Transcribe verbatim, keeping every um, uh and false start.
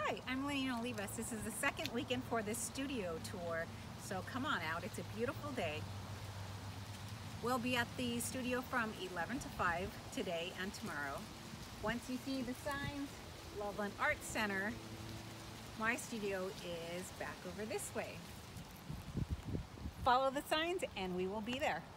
Hi, I'm Lena Olivas. This is the second weekend for this studio tour, so come on out. It's a beautiful day. We'll be at the studio from eleven to five today and tomorrow. Once you see the signs, Loveland Art Center, my studio is back over this way. Follow the signs and we will be there.